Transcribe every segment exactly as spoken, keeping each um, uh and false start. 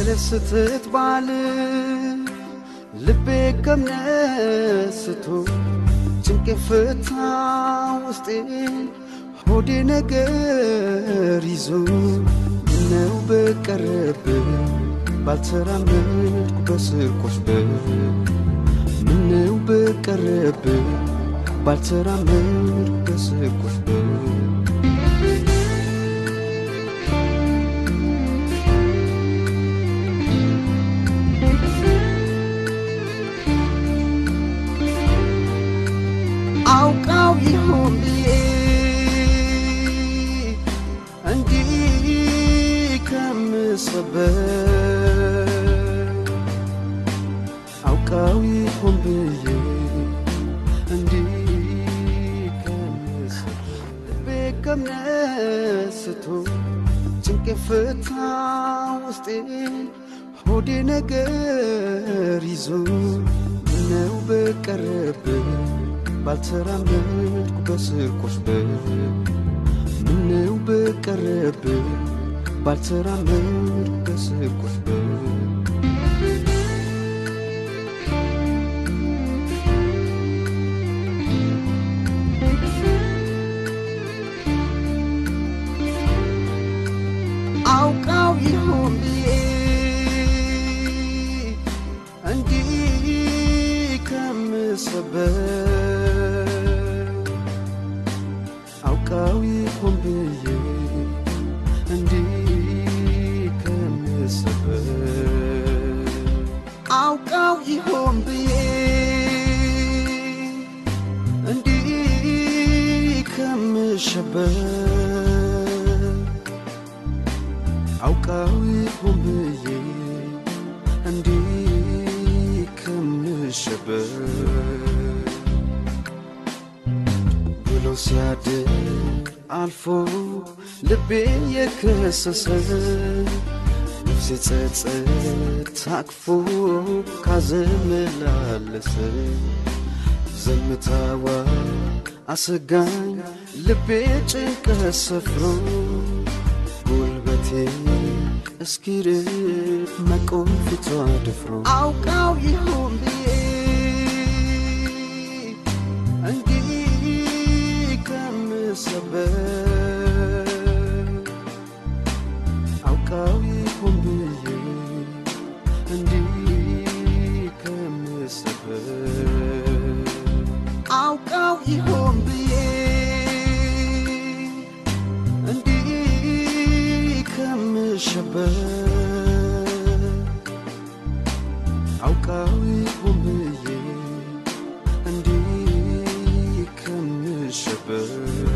በለስተት ባል ልቤ ከነስቶ ጭንቅ ፍታ ውስጤ ሆዴ ነገር ይዞ ነው በቀረብ ባልተራመድኩ በስርቆሽ ምነው በቀረብ ባልተራመድኩ በስርቆሽ አውቃው ይሁን ብዬ እንዲህ ከምሰበር አውቃው ይሁን ብዬ እንዲህ ከምሰበር በከምነስቶ ጭንቅ ፍታ ውስጤ ሆዴ ነገር ይዞ ነው በቀረብ ባልተራመድኩ በስርቆሽ ምነው በቀረብ ባልተራመድኩ በስርቆሽ አውቃው ይሁን ብዬ እንዲህ ከምሰበር አውቃው ይሁን ብዬ እንዲህ ከምሰበር አውቃው ይሁን ብዬ እንዲህ ከምሸበር አውቃው ይሁን ብዬ እንዲህ ከምሸበር ብሎ ሲያድር አልፎ ልቤ የከሰሰ ነፍሴ ጸጸት ታቅፎ ካዘመላለሰ ዘምታዋ አሰጋኝ ልቤ ጭንቀት ሰፍሮ ጉልበቴ እስኪርቅ መቆም ፊቷ ደፍሮ አውቃው ይሁን ብዬ እንዲህ ከምሰበር አውቃው ይሁን ብዬ እንዲህ ከምሰበር አውቃው ይሁን ብዬ እንዲህ ከምሸበር አውቃው ይሁን ብዬ እንዲህ ከምሸበር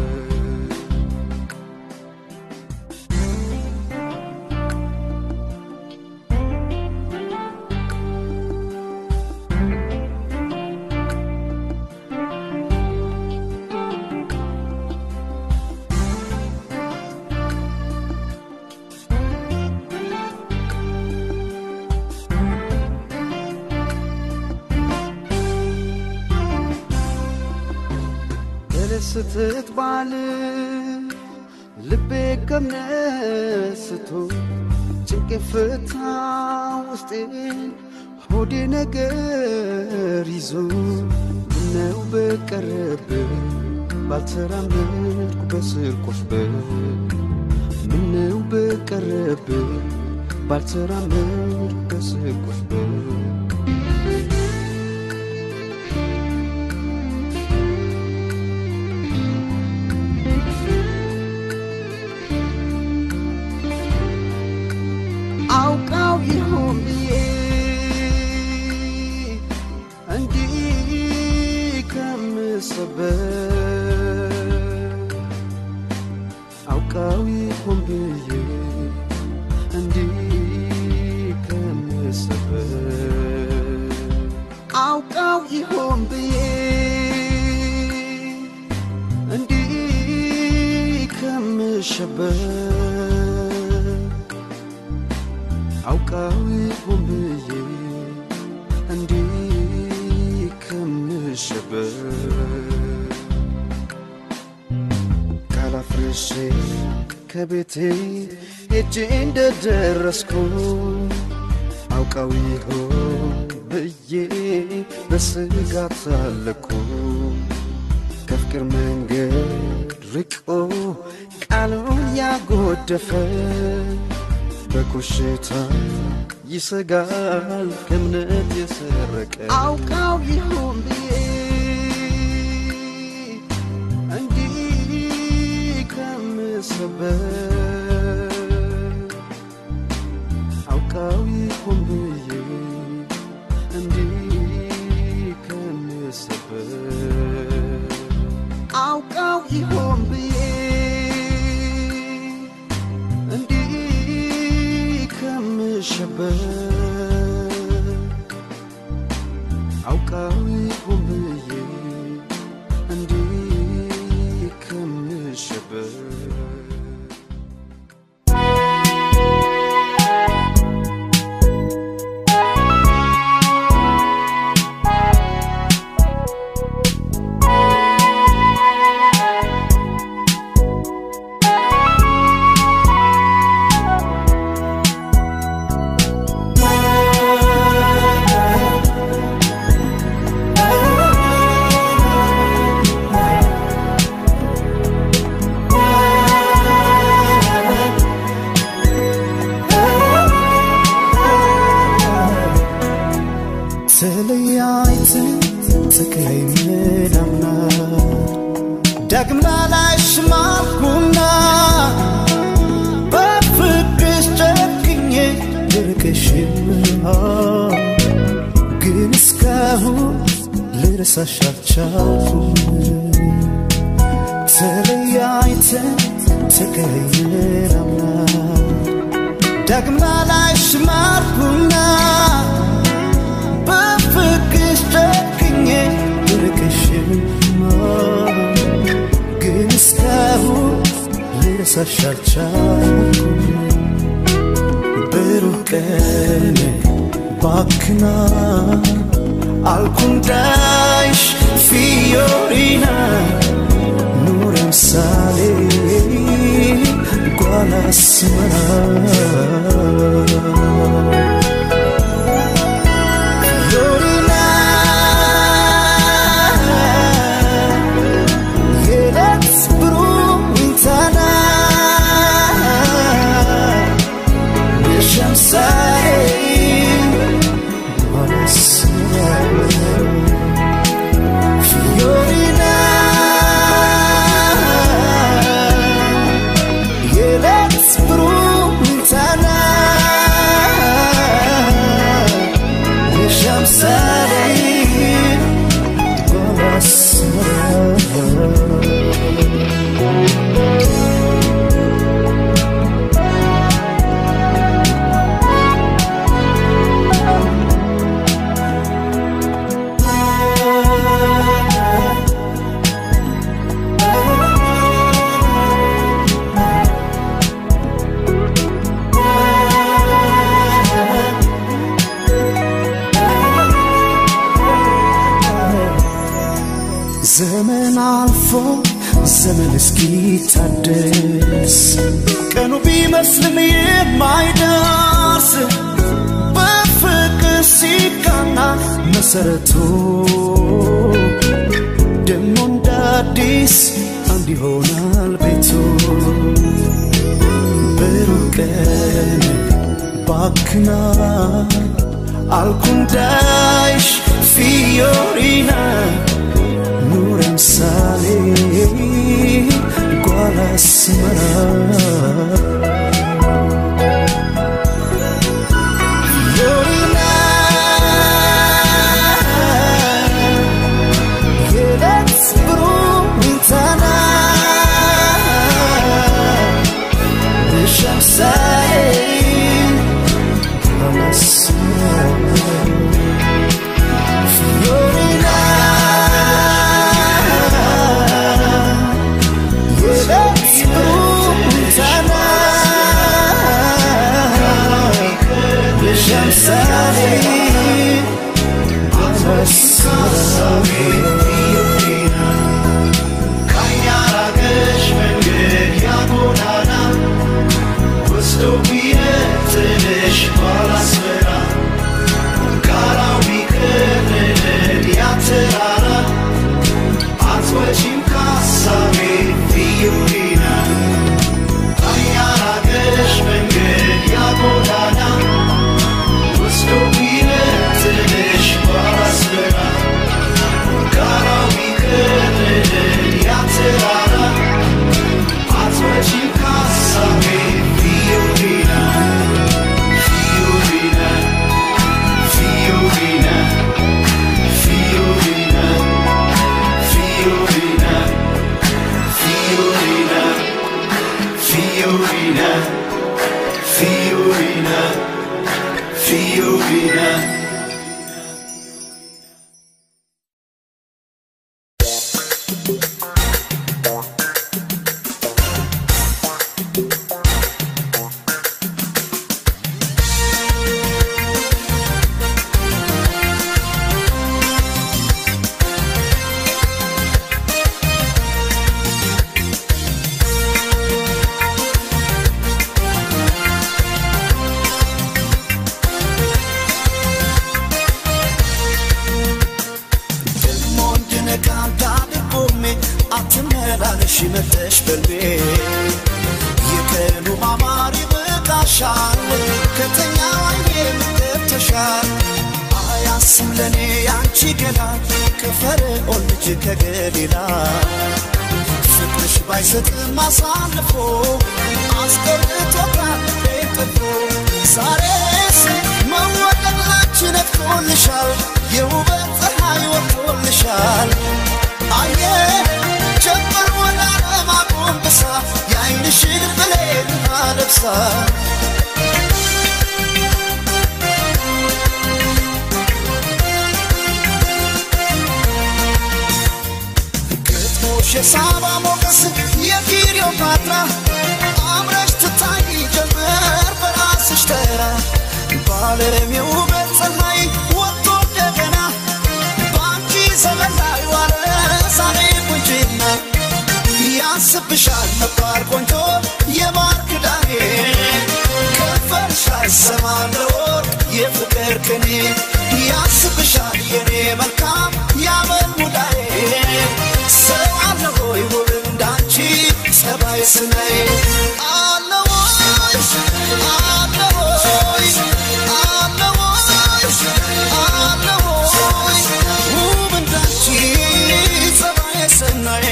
በለስተት ባል ልቤ ከነስቶ ጭንቅ ፍታ ውስጤ ሆዴ ነገር ይዞ ነው በቀረብ ባልተራመድኩ በስርቆሽ ምነው በቀረብ ባልተራመድኩ በስርቆሽ አውቃው ይሁን ብዬ እንዲህ ከምሰበር አውቃው ይሁን ብዬ እንዲህ ከምሰበር አውቃው ይሁን ብዬ እንዲህ ከምሸበር አውቃው ይሁን ብዬ እንዲህ ከምሸበር ካላፍርሼ ከቤቴ ሄጄ እንደደረስኩ አውቀው ይሆን ብዬ በስጋት ሳለኩ ከፍቅር መንገድ ርቆ ቃሉን ያጎደፈ በኮሽታ ይሰጋል ከእምነት የሰረቀ አውቀው ይሆን ብዬ እንዲህ ከምሰበር አውቀው ይሆን ብዬ እንዲህ ከምሰበር አውቀው ይሆን ብዬ شباب عوقاو يكون بيه عندي كم شباب ساشالچاو تليايتن تكيرامنا دغما لايش ماركونا بفكش تكني دركشما ግንስካሁ ለሳሻልቻው በሩቀነ ባክና alcundais fiorina nurem sale gualasmara fiorina yelet bruintana nisham sale Fiorina Yelet bruntana Nisham sarein Golasmara ዘመን አልፎ ዘመን እስኪታደስ ቀኑ ቢመስልም የማይደርስ በፍቅር ሲቃና መሰረቱ ደሞ እንደ አዲስ አንድ ይሆናል ቤቱ በሩቀን ባክና alcundais fiorina nurem sale gualasmara fiorina yelet bruintana nisham sale gualasmara fiorina ሽመተሽ በልቤ የከኑ ማማሪ በቃሻል ከተኛው የምትተሻል አያስም ለኔ ያንቺ ገላ ከፈርዖን ልጅ ከገሊላ ፍቅርሽ ባይሰጥም አሳልፎ አስቀርቶታል ቤትፎ ዛሬስ መወደድ ላንቺ ነክቶልሻል የውበት ፀሐይ ወጥቶልሻል አየ ጀመር ወላ ለማቆምበሳ ያይንሽን ብሌን አለብሳ ግጥሞሽ የሳባ ሞገስ የክሊዮፓትራ አምረሽ ትታይ ጀመር በራስሽ ተራ ባለም የውበት ፀሐይ ወጥቶ እንደገና ባንቺ ዘመን ላይ ዋለ ዛሬ ቁንጅና ያስብሻል ነበር ቆንጆ የማር ክዳኔ ከንፈርሽ አይሰማም ለወርቅ የፍቅር ቅኔ ያስብሻል የኔ መልካም ያመል ሙዳዬ ሰው አለ ሆይ ውብ እንዳንቺ ጸባይ ስናይ አለ ወይ አለ ወይ አለ ወይ አለ ወይ ውብ እንዳንቺ ጸባይ ስናይ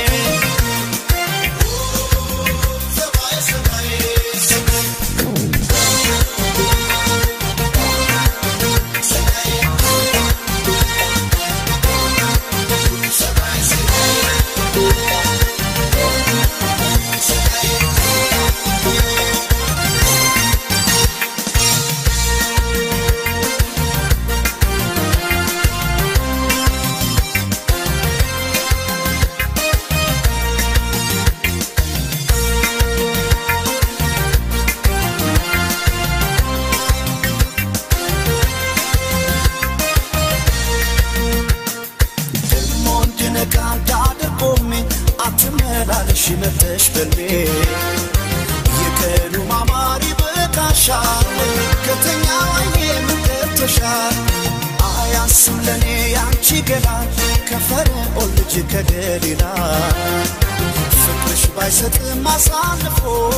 ሽመተሽ በልቤ የከኑ ማማሪ በቃሻል ከተኛው የምትተሻል አያስም ለኔ ያንቺ ገላ ከፈርዖን ልጅ ከገሊላ ፍቅርሽ ባይሰጥም አሳልፎ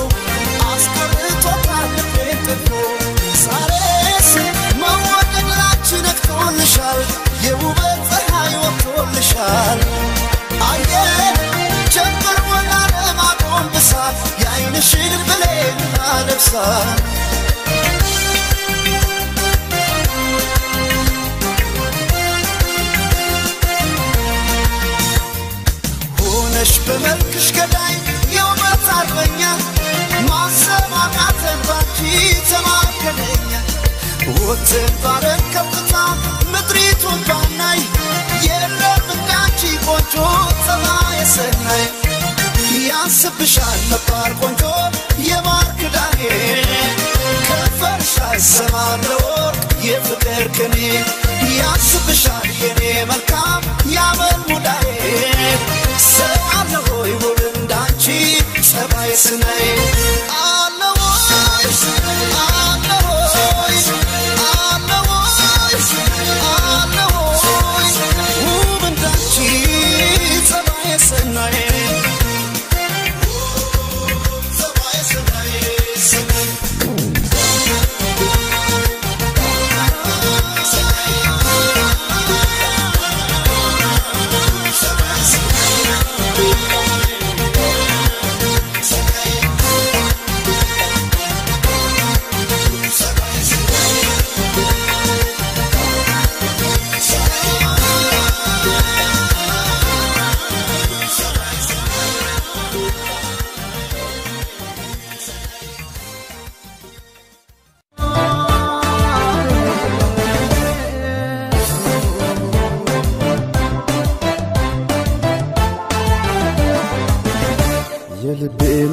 አስቀርቶታል ቤትፎ ዛሬስ መወደድ ላንቺ ነክቶልሻል የውበት ፀሐይ ወጥቶልሻል አየ ጀመር ወላ ለማቆምበሳ ያይንሽን ብሌን አለብሳ ሆነሽ በመልክሽ ገዳይ የውበት አርበኛ ማሰማቃተን ባንቺ ተማከለኛ ወጥን ባረን ከፍታ ምድሪቱን ባናይ የለም እንዳንቺ ቆንጆ ፀባይ ሰናይ ያስብሻል ነበር ቆንጆ የማር ክዳኔ ከንፈርሽ አይሰማም ለወርቅ የፍቅር ቅኔ ያስብሻል የኔ መልካም ያመል ሙዳዬ ሰው አለ ሆይ ውብ እንዳንቺ ጸባይ ስናይ አለ ወይ አለ ወይ አለ ወይ አለ ወይ ውብ እንዳንቺ ጸባይ ስናይ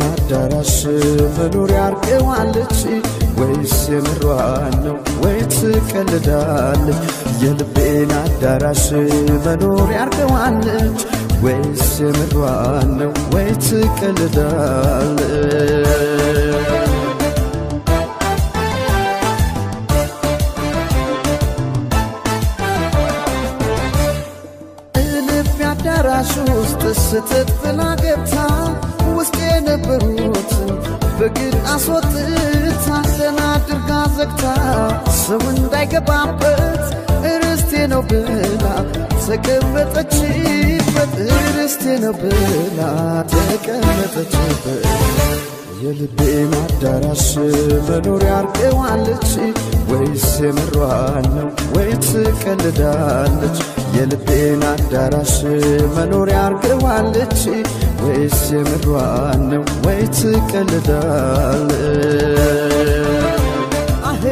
አዳራሽ መኖር ያርቀዋለች ወይስ የምሯን ነው ወይ ትቀልዳለች የልቤን አዳራሽ መኖር ያርቀዋለች ወይስ የምሯን ነው ወይ ትቀልዳለች አዳራሽ ውስጥ ስትጥላ ገብታ ውስጥ የነበሩትን በግድ አስወጥታ አድርጋ ዘግታ ሰው እንዳይገባበት እርስቴ ነው ብላ ተቀመጠችበት እርስቴ ነው ብላ ተቀመጠችበት የልቤን አዳራሽ መኖር ያርቀዋለች ወይስ የምሯን ነው ወይ ትቀልዳለች የልቤን አዳራሽ መኖር ያርቀዋለች ወይስ የምሯን ነው ወይ ትቀልዳለች አሄ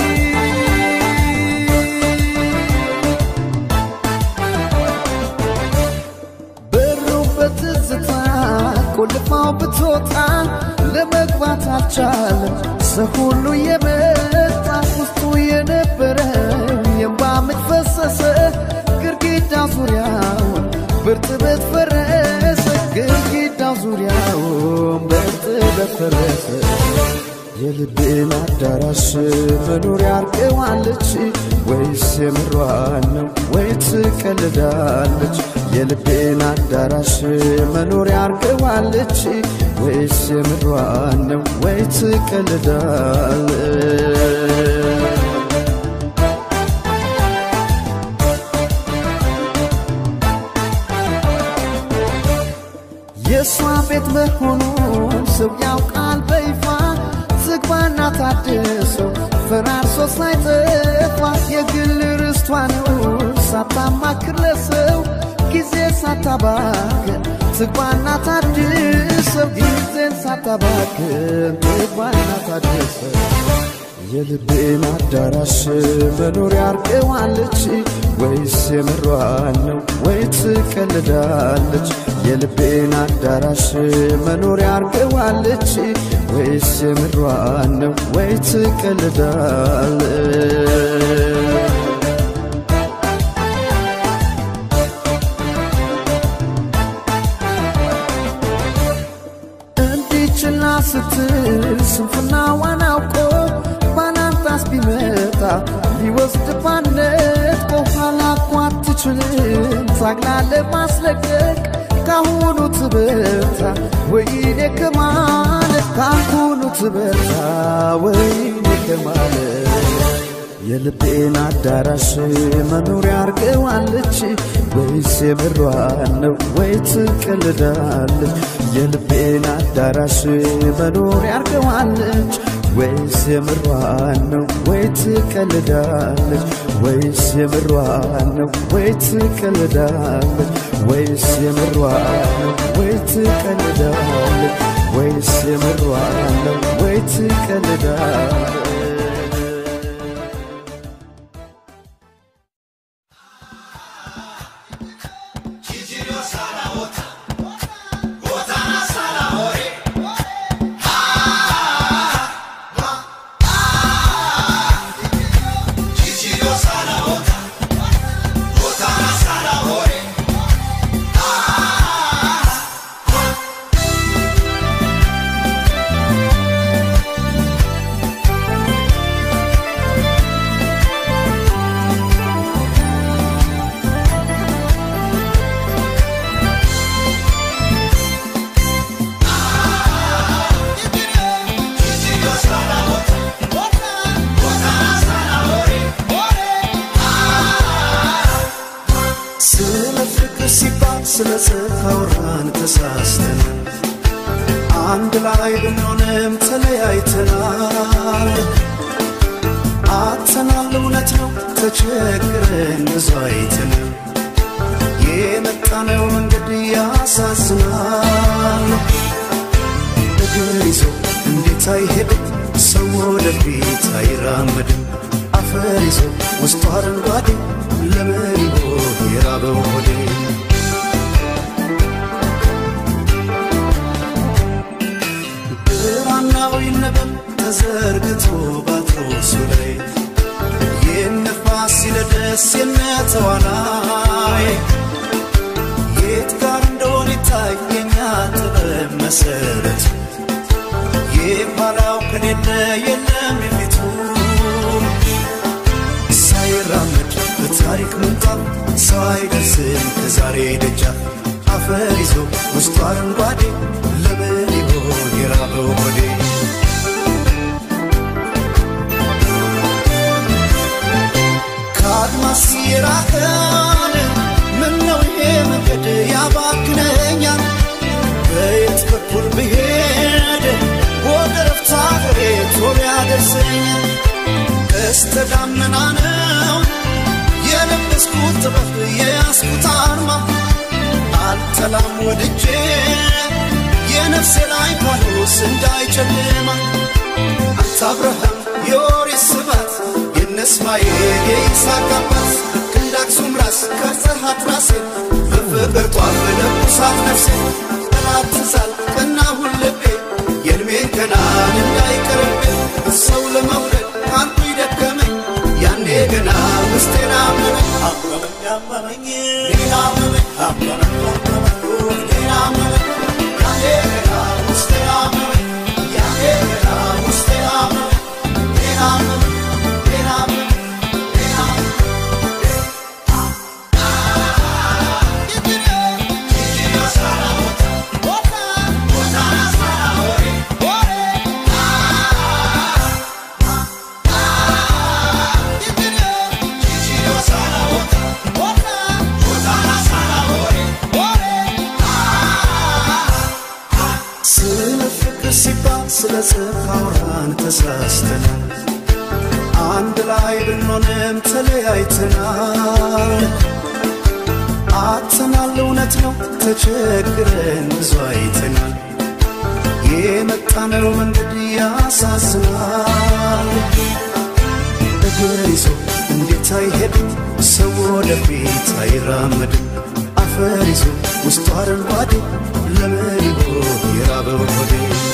በሩ በትዝታ ቆልፋው ብትወጣ ለመግባት አልቻለም ሰው ሁሉ የመጣ ውስጡ የነበረ የእንባ ምንጭ ፈሰሰ ግድግዳው ዙሪያውን በርጥበት ፈረሰ ግድግዳው ዙሪያውን በርጥበት ፈረሰ የልቤን አዳራሽ መኖር ያርቀዋለች ወይስ የምሯን ነው ወይ ትቀልዳለች የልቤን አዳራሽ መኖር ያርቀዋለች ወይስ የምሯን ነው ወይ ትቀልዳለች የሷ ቤት መሆኑን ሰው ያውቃል በይፋ ዝግባና ታድሰው ፈራርሶ ሳይጠፋ የግል ርስቷ ነው ሳታማክር ለሰው ጊዜ ሳታባክን ዝግባና ታድሰው ጊዜን ሳታባክን ዝግባና ታድሰው የልቤን አዳራሽ መኖር ያርቀዋለች ወይስ የምሯን ነው ወይ ትቀልዳለች የልቤን አዳራሽ መኖር ያርቀዋለች ወይስ የምሯን ነው ወይ ትቀልዳለች እንዲችላ ስትል ስንፍናዋን አውቆ ባላንጣስ ቢመጣ ሊወስድ ባነት በኋላ እኮ አትችልም ታግላ ለማስለቀቅ ካሁኑ ትበርታ ወይኔ ከማለት ካሁኑ ትበርታ ወይኔ ከማለት የልቤን አዳራሽ መኖር ያርቀዋለች ወይስ የምሯን ነው ወይ ትቀልዳለች የልቤን አዳራሽ መኖር ያርቀዋለች ወይስ የምሯን ነው ወይ ትቀልዳለች ወይስ የምሯን ነው ወይ ትቀልዳለች ወይስ የምሯን ነው ወይ ትቀልዳለች ወይስ የምሯን ነው ወይ ትቀልዳለች ስለሰካውራን ተሳስተን አንድ ላይ ብንሆንም ተለያይተናል አጥተናል እውነት ነው ተቸግረን ብዙ አይተን የመጣነው መንገድ ያሳዝናል እግር ይዞ እንዴት አይሄድም ሰው ወደፊት አይራመድም አፈር ይዞ ውስጡ አረንጓዴ ለምን ይሆን የራበው ሆዴ ሰማያዊ ነበር ተዘርግቶ ባትሮሱ ላይ የነፋስ ሲለደስ የነተዋናይ የት ጋር እንደሆነ ይታየኛ ጥበብ መሰረት የባላው ከሌለ የለም የፊቱ ሳይራመድ በታሪክ ምንጣፍ ሰው አይደርስም ከዛሬ ደጃፍ አፈር ይዞ ውስጡ አረንጓዴ ለምን ይሆን የራበው ሆዴ ከአድማስ የራቀን ምነው ይሄ መንገድ ያባክነኛል በየት በኩል ብሄድ ወደ ረፍታ ሀገሬ ቶሎ ያደርሰኛል ቀስተ ደመና ነው የለበስኩት ጥበብ የያዝኩት አርማ አልጠላም ወድጄ የነፍሴ ላይ ፋኖስ እንዳይጨልማ አንተ አብርሃም የኦሪት ስባት የነስማኤል የይስሐቅ አባት እንደ አክሱም ራስ ቀርጸሃት ራሴን በፍቅር ጧፍ ለኩሳት ነፍሴን ጠላት ትዛል ቀናሁን ልቤ የዕድሜን ገናን እንዳይቀርብኝ ሰው ለመውደድ አንቱ ይደከመኝ ያኔ ገና ውስጤን አመመኝ አመመኝ አመመኝ ሌላ አመመኝ አመመኝ አመመኝ ሌላ አመመኝ ያኔ ገና ውስጤን አመመኝ ያኔ ገና ውስጤን አመመኝ ሌላ አመመኝ ሌላ አመመኝ ሌላ ስለ ጽፋውራን ተሳስተናል አንድ ላይ ብንሆንም ተለያይተናል አጥተናል እውነት ነው ተቸግረን ብዙ አይተናል የመጣነው መንገድ ያሳዝናል እግር ይዞ እንዴት አይሄድም ሰው ወደፊት አይራመድም አፈር ይዞ ውስጡ አረንጓዴ ለምን ይሆን የራበው ሆዴ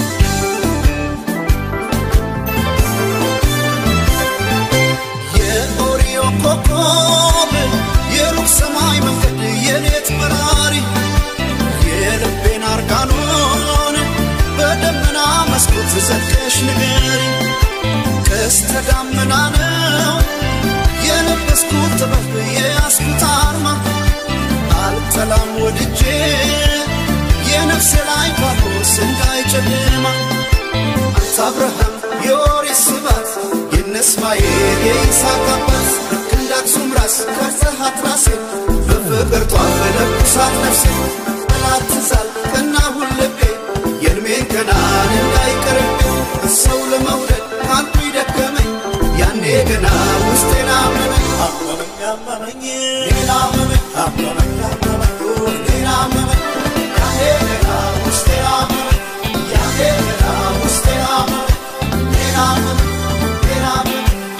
ኮኮብ የሩቅ ሰማይ መንገድ የሌት በራሪ የልቤን አርጋኖን በደመና መስኮት ዘግተሽ ንገሪ ቀስተ ደመና ነው የለበስኩት ጥበብ የያዝኩት አርማ አልጠላም ወድጄ የነፍሴ ላይ ፋኖስ እንዳይጨልማ አንተ አብርሃም የኦሪት ስባት የነስማኤል የይስሐቅ አባት እንደ አክሱም ራስ ቀርጸሃት ራሴን በፍቅር ጧፍ ለኩሳት ነፍሴን ጠላት ትዛል ቀናሁን ልቤ የዕድሜን ገናን እንዳይቀርብኝ ሰው ለመውደድ አንቱ ይደከመኝ ያኔ ገና ውስጤን አመመኝ አመመኝ አመመኝ ሌላ አመመኝ አመመኝ አመመኝ ሌላ አመመኝ ያኔ ገና ውስጤን አመመኝ ያኔ ገና ውስጤን አመመኝ ሌላ አመመኝ ሌላ አመመኝ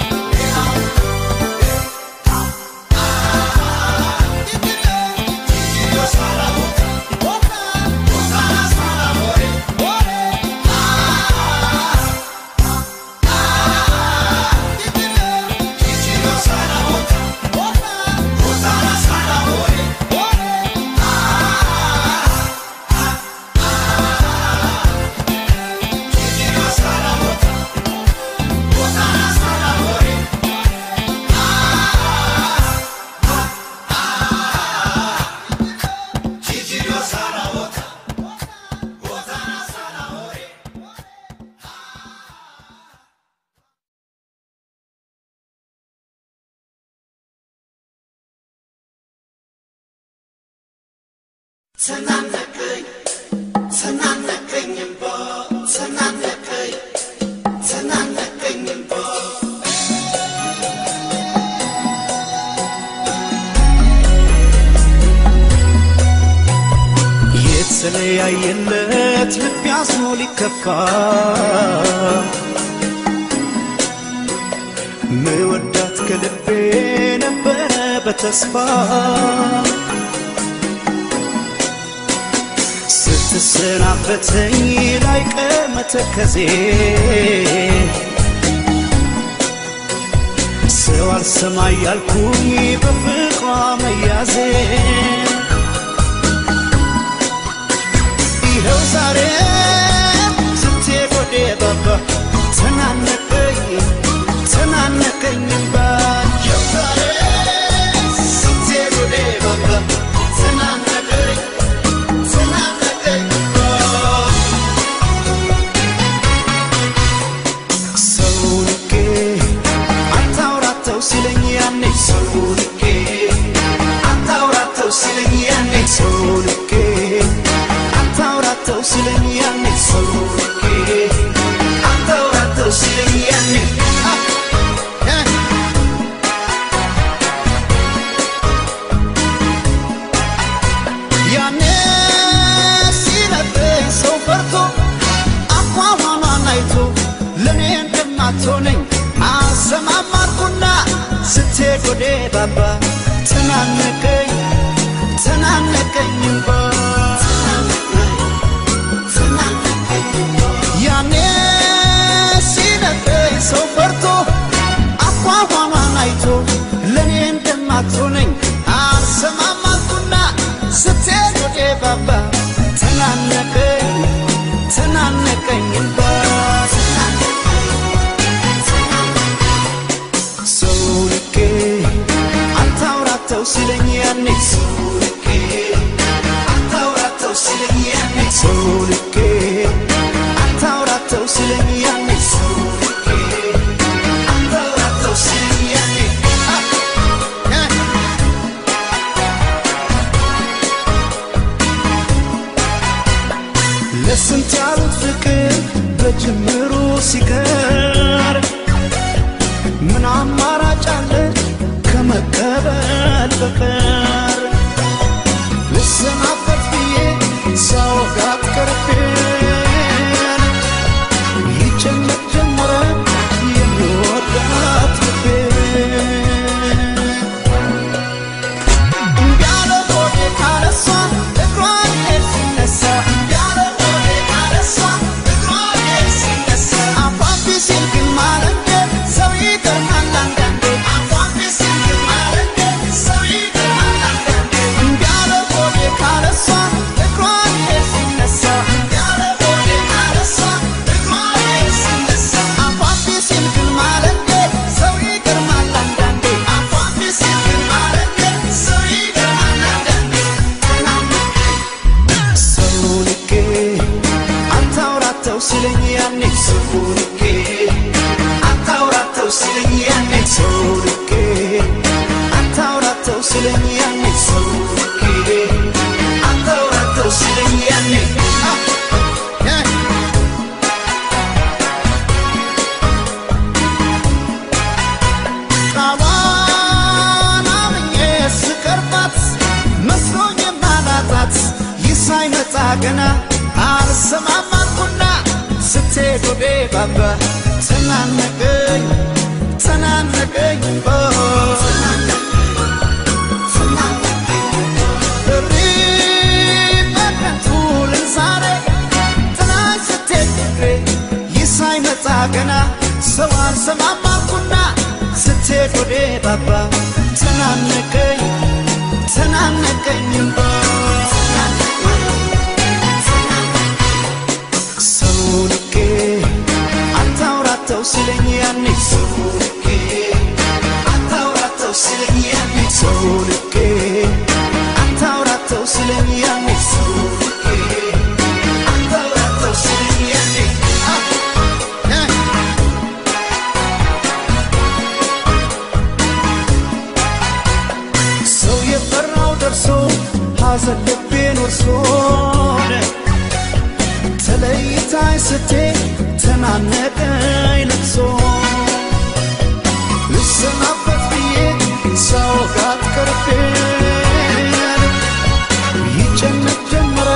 ተናነቀኝ ተናነቀኝ እምባ ተናነቀኝ ተናነቀኝ እምባ የተለያየለት ልብ ያዝኖ ሊከፋ ምወዳት ከልቤ ነበረ በተስፋ ስሰናበተኝ ላይቀር መተከዜ ሰው አልሰማ ያልኩኝ በፍቅሯ መያዜ ይኸው ዛሬ ስትሄድ ወደ ባባ ተናነቀኝ ተናነቀኝ እንባ ይኸው ዛሬ ስትሄድ ወደ ባባ ተናነቀኝ ተናነቀኝ እንባ ሰው ንቄ አታውራተው ሲለኝ ያኔ ሰው ንቄ አታውራተው ሲለኝ ያኔ ሰው ንቄ አታውራተው ሲለኝ ያኔ ሰው ንቄ አታውራተው ሲለኝ ያኔ ያኔ ሲነግረኝ ሰው ፈርቶ አቋሟኗን አይቶ ለኔ እንደማትሆነኝ አልሰማም አልኩና ስትሄድ ወደ ባባ ተናነቀኝ ተናነቀኝ እንባ ያኔ ሲነግረኝ ሰው ፈርቶ አቋሟኗን አይቶ ለኔ እንደማትሆነኝ አልሰማም አልኩና ስትሄድ ወደ ባባ ተናነቀኝ ተናነቀኝ እንባ ሰው ንቄ አታውራተው ሲለኝ ያኔ ሰው ንቄ አታውራተው ሲለኝ ያኔ ሰው ንቄ አታውራተው ሲለኝ ያኔ ሰው ንቄ አታውራተው ሲለኝ ያኔ ለስንት ያሉት ፍቅር በጅምሩ ሲቀር ምን አማራጭ አለ ከመቀበል በቀር ልሰናበት ብዬ ሰው ጋር ቀርቤን ይጨነቅ ጀመረ የሚወዳት ልቤን እንዲያለ ሆዴ ካለሷ እግሯን ሲነሳ እንዲያለ ሆዴ ካለሷ እግሯን ሲነሳ አፏን ቢሲል ግን ማለት ሰው ይገርማል አንዳንዴ አፏን ቢሲል ግን ማለት ሰው ይገርማል አንዳንዴ እንዲያለ ሆዴ ካለሷ እግሯን ሲነሳ እንዲያለ ሆዴ ካለሷ እግሯን ሲነሳ አፏን ቢሲል ግን ማለት ሰው ይገርማል አንዳንዴ አፏን ቢሲል ግን ማለት ሰው ይገርማል አንዳንዴ ሰው ንቄ አታውራተው ሲለኝ ያኔ ሰው ንቄ አታውራተው ሲለኝ ያኔ ሰው ንቄ አታውራተው ሲለኝ ያኔ ሰው ንቄ አታውራተው ሲለኝ ያኔ ቃሏን አምኜ ስቀርባት መስሎኝ የማላጣት ይህ ሳይመጣ ገና አልሰማም አልኩና ስትሄድ ወደ ባባ ተናነቀኝ ተናነቀኝ እንባ እሪ በከንቱ ልል ዛሬ ጥላኝ ስትሄድ ፍቅሬ ይህ ሳይመጣ ገና ሰው አልሰማም አልኩና ስትሄድ ወደ ባባ ተናነቀኝ ተናነቀኝ እንባ ሰው ንቄ አታውራተው ሲለኝ ያኔ ሰው ንቄ አታውራተው ሲለኝ ያኔ ሰው ንቄ አታውራተው ሲለኝ ያኔ ሰው ንቄ አታውራተው ሲለኝ ያኔ ሰው የፈራው ደርሶ ሐዘን ልቤን ወርሶን ተለይታኝ ስትሄድ ተናነቀኝ ልቅሶ ልሰናበት ብዬ ሰው ጋር ቀርቤን ይጨነቅ ጀመረ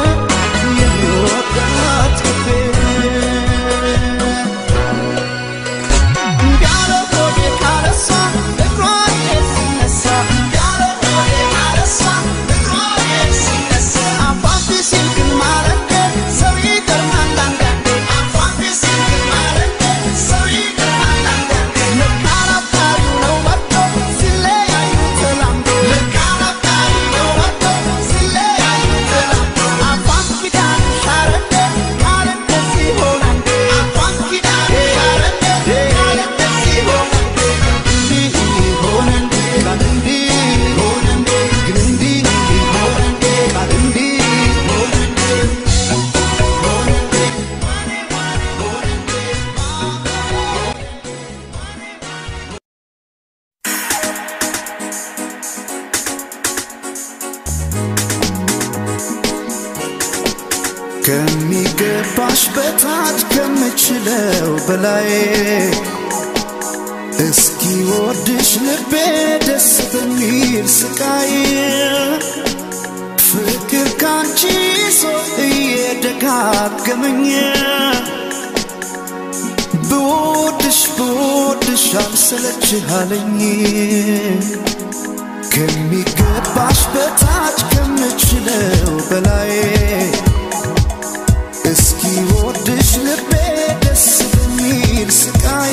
የሚወዳት ልቤን እንዲያለ ሆዴ ካለሷ እግሯን ሲነሳ እንዲያለ ሆዴ ካለሷ እግሯን ሲነሳ አፏን ቢሲል ግን ማለት ከምችለው በላይ እስኪ ወድሽ ልቤ ደስ በሚል ስቃይ ፍቅር ካንቺ ሰው እየደጋገመኝ ብወድሽ ብወድሽ አልሰለችሃለኝ ከሚገባሽ በታች ከምችለው በላይ እስኪ ወድሽ ልቤ ደስ በሚል ስቃይ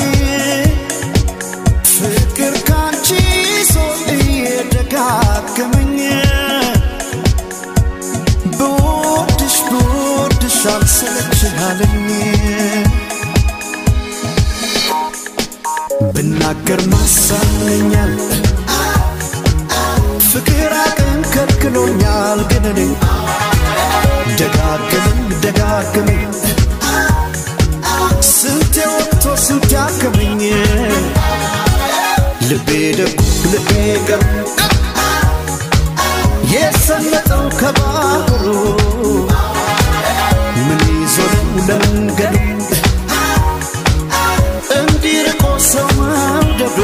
ፍቅር ካንቺ ሰው እየደጋገመኝ ብወድሽ ብወድሽ አልሰለችሃለኝ ብናገር ማሳመኛል ፍቅር አቅም ከልክሎኛል ግን እኔ ደጋግመኝ ደጋግመኝ ስንቴ ወጥቶ ስንቴ አከመኝ ልቤ ደጉ ልቤ ገር የሰመጠው ከባህሩ ምን ይዞ ነው ለመንገዱ እንዲርቆ ሰው መውደዱ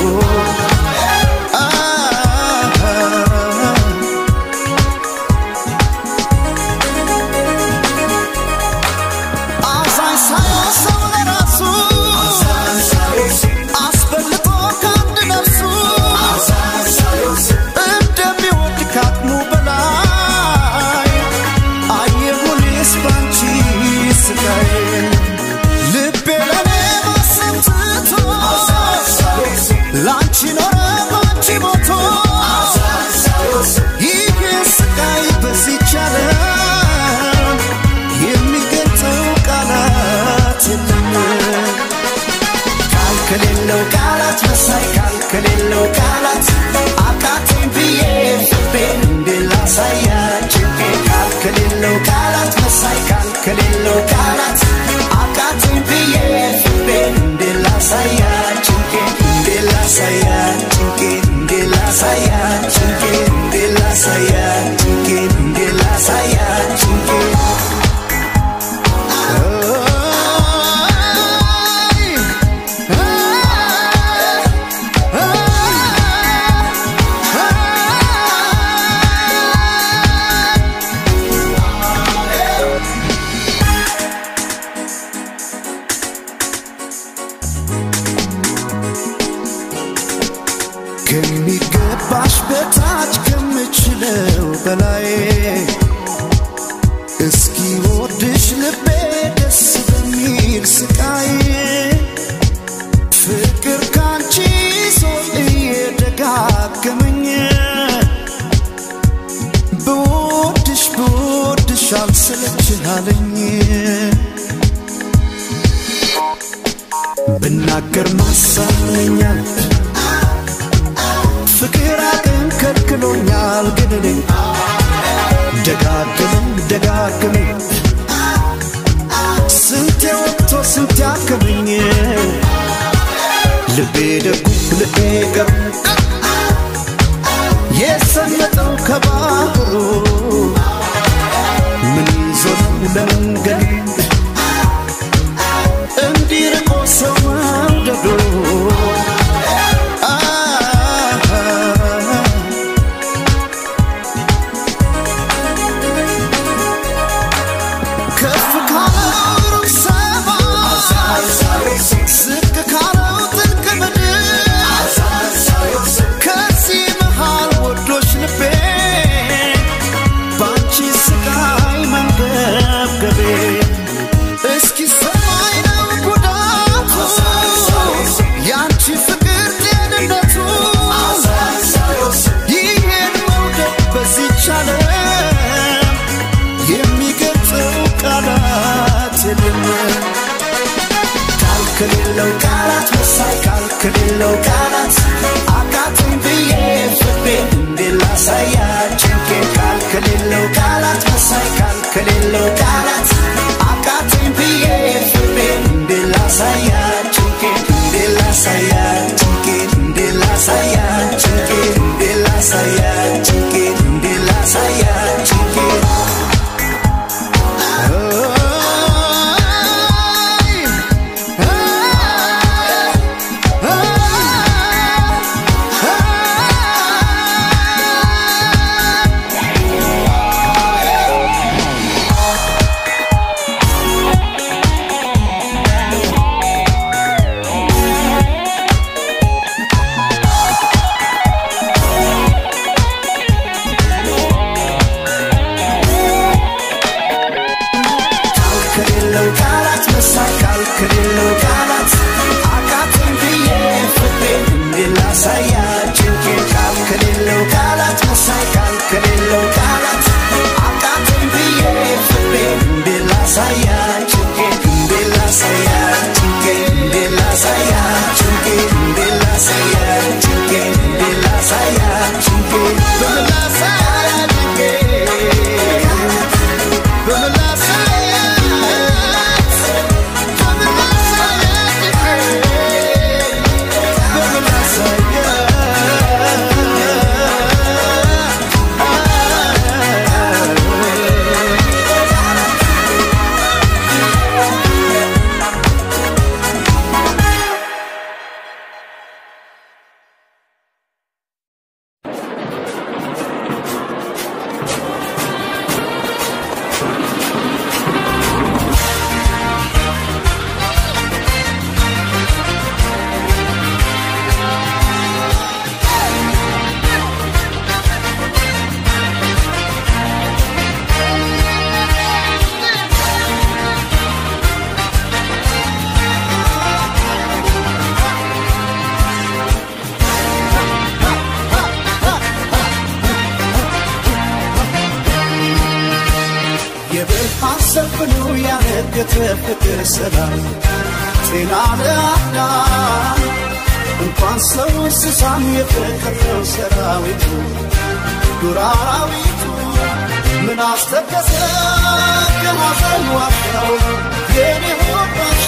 ከሌለው ቃላት መሳይ ከሌለው ቃላት አቃተኝ ብዬ ፍቅሬን እንድላሳያችሁ ከሌለው ቃላት መሳይ ከሌለው ቃላት አቃተኝ ብዬ ፍቅሬን እንድላሳያችሁ እንድላሳያችሁ እንድላሳያችሁ እንድላሳያችሁ እንድላሳያችሁ ከሚገባሽ በታች ከምችለው በላይ እስኪ ወድሽ ልቤ ደስ በሚል ስቃይ ፍቅር ካንቺ ሰው እየደጋገመኝ ብወድሽ ብወድሽ አልሰለችሃለኝ ብናገር ማሳመኛል ፍቅር አቅም ከልክሎኛል ግን እኔ ደጋግመኝ ደጋግመኝ ስንቴ ወጥቶ ስንቴ አከመኝ ልቤ ደጉ ልቤ ገር የሰመጠው ከባህሩ ምን ይዞ ነው ለመንገዱ እንዲርቆ ሰው መውደዱ ከሌለው ቃላት መሳይ ከሌለው ቃላት አቃተኝ ብዬ ፍቅሬን እንድላሳያችሁ ከሌለው ቃላት መሳይ ከሌለው ቃላት አቃተኝ ብዬ ፍቅሬን እንድላሳያችሁ እንድላሳያችሁ እንድላሳያችሁ እንድላሳያችሁ እንድላሳያችሁ ፍቅር ሰላም ጤና ለአዳም እንኳን ሰው እንስሳም የፍቅር ሰራዊቱ ዱር አራዊቱ ምን አስተከዘ ከማዘን ዋሻው የኔ ሆድ ባሻ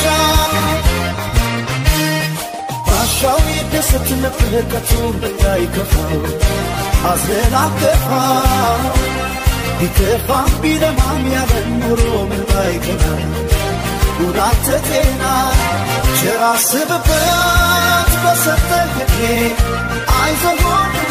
ባሻው ይደሰት ነፍለቀቱ እንዳይከፋው አዝነን አከፋው ቢከፋ ቢለማም ያለን ኑሮ ምን ባይገባ ጉዳት ጤና ቸር አስብበት በሰጠህ ዕድሜ አይዞህ ወንድሜ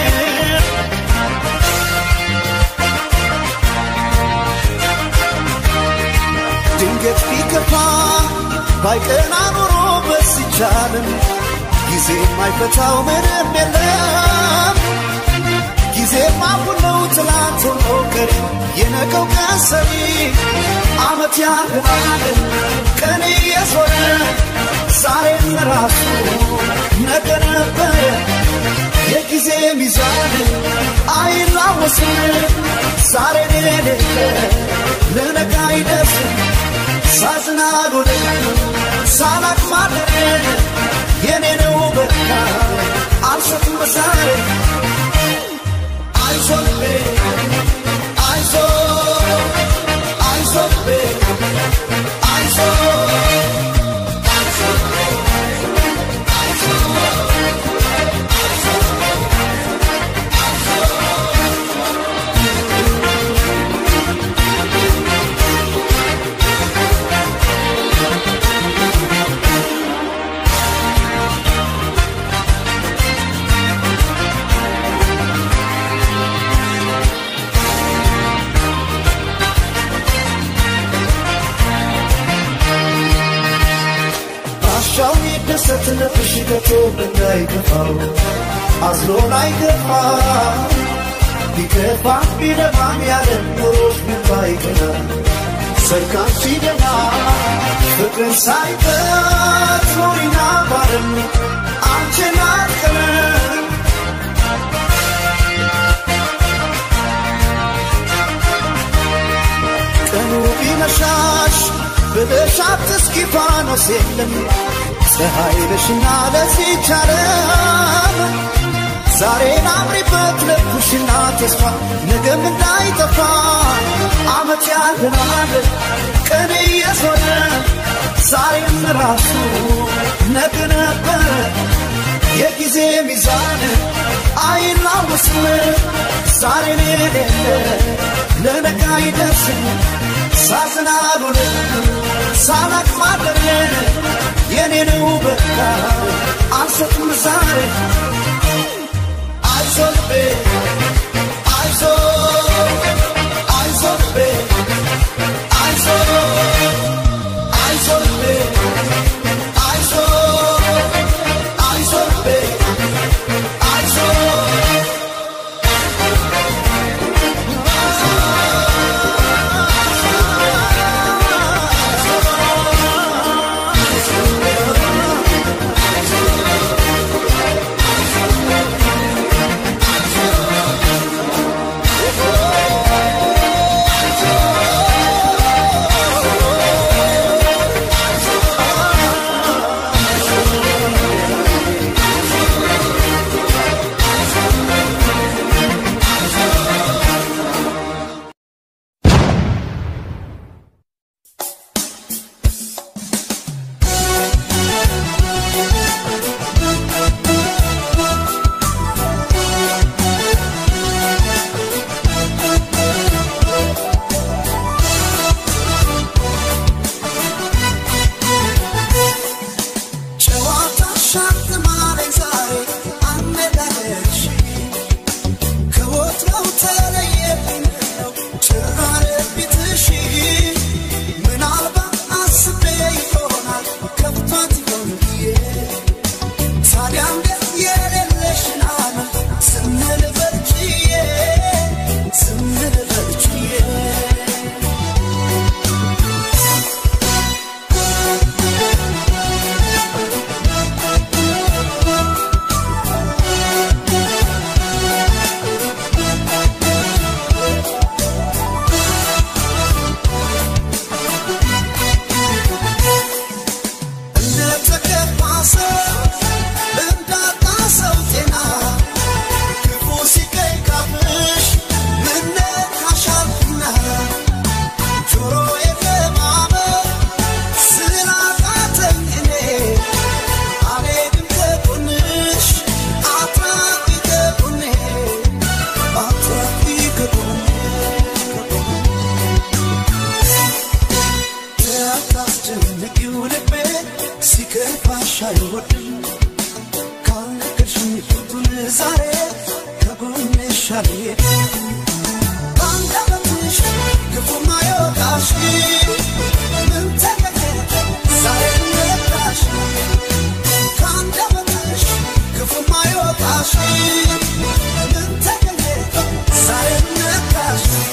ድንገት ቢከፋ ባይቀና ኑሮ በዚች ዓለም ጊዜ የማይፈታው ምንም የለም ጊዜማ ሁሉ ትላንት ሆኖ ቀሪ የነገው ቀን ሰሪ ዓመት ያልፋል ቀን እየዞረ ዛሬም ራሱ ነገ ነበረ የጊዜ ሚዛን አይላወስም ዛሬ ሌለ ለነገ አይደርስም ሳዝናሉ ሳላቅ ማደር የኔ ነው በቃ አልሰጥም ዛሬ አይዞህ አይዞህ አይዞህ አይዞህ ደሰት ለፍሽከቱ እንዳይከፋው አዝሎ ላይከፋ ቢከፋ ቢለማም ያለን ኑሮሽ ምን ባይገና ሰርካም ሲደማ ፍቅርን ሳይበት ኖሪና ባለም አንቺን አትቀርም ቀኑ ቢመሻሽ ብለሽ አትስኪ ፋኖስ የለም ፀሐይ ነሽና ለዚች ዓለም ዛሬን አምሪበት ለኩሽና ተስፋ ነገም እንዳይጠፋ ዓመት ያልናል ቀን እየዞረ ዛሬም ራሱ ነገ ነበረ የጊዜ ሚዛን አይላወስም ዛሬ ሌለ ለነገ አይደርስም ሳዝናሉ ሳላቅ ማደር የኔ ነው በቃ አልሰጥም ዛሬ አይዞህ አይዞህ አይዞህ አይዞህ አይዞህ አይዞህ አይዞህ يولد بيت سيكفى شاي ودم كان كرشني فتون زاري كقوم شالي كان دمتش كفو ما يوقاشي من تكتك زاري نتاشي كان دمتش كفو ما يوقاشي من تكتك زاري نتاشي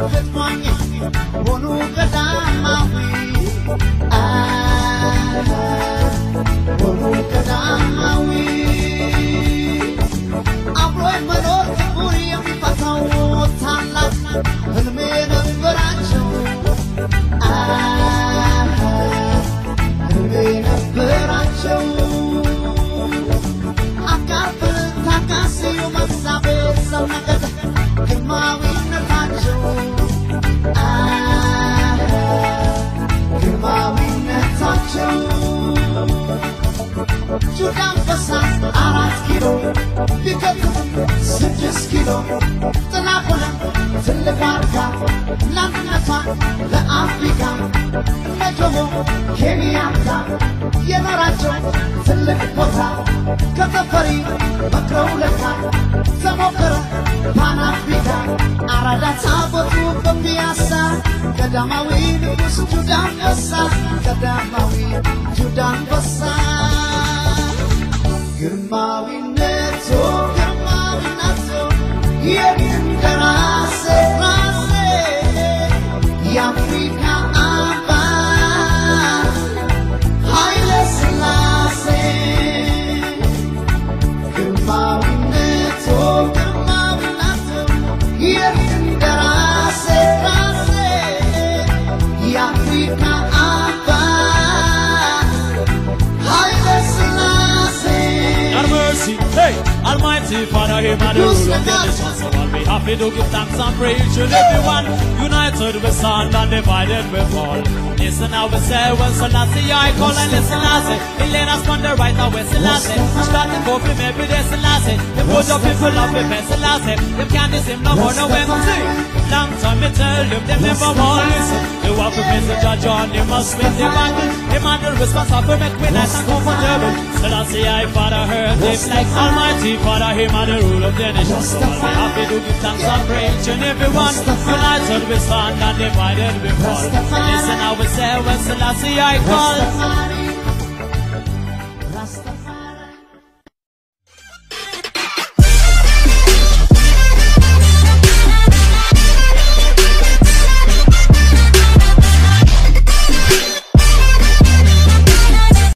ልትሟኝ ሆኑ ቀዳማዊ ሆኑ ቀዳማዊ አብሮ መኖር ክቡር የሚፈታው ታላቅ ህልሜ ነበራቸው ህልሜ ነበራቸው አካፍል ታካስዩ መሳቤት ሰውነገት ግርማዊነታቸው ግርማዊነታቸው ጁዳ አንበሳ አራት ኪሎ ቢከቱ ስድስት ኪሎ ጥላ ሆነ ትልቅ ዋርካ ለአንድነቷ ለአፍሪካ እነ ጆሞ ኬንያታ የኖራቸው ትልቅ ቦታ ከተፈሪ መክረው ለካ ተሞከረ ፓን አፍሪካ አራዳ ታቦቱ በፒያሳ ቀዳማዊ ንጉሥ ጁዳ አንበሳ ቀዳማዊ ጁዳ አንበሳ ግርማዊነቱ ግርማዊነቱ የእንደራሴ ራሴ የአፍሪካ አባት ኃይለ ሥላሴ ግርማዊነቱ ግርማዊነቱ የእንደራሴ ራሴ የአፍሪካ አባት ኃይለ ሥላሴ Hey, Almighty Father, Him and the rule of the nation. So I'll be happy to give thanks and praise to everyone. United we stand and divided we fall. Listen how we say when Selassie I call and listen I say. He led us on the right away Selassie. Starting for him every day Selassie. They put up people up with me Selassie. Them can't listen no more no when see. Long time me tell them they never want listen. They want to face the judge on they must win the battle. Him and the responsible make me nice and comfortable. Selassie I Father heard them like Almighty Father, Him and the rule of the nation. So I'll be happy to give thanks and praise to everyone. United we stand and divided we fall. Listen how we say when Selassie I call.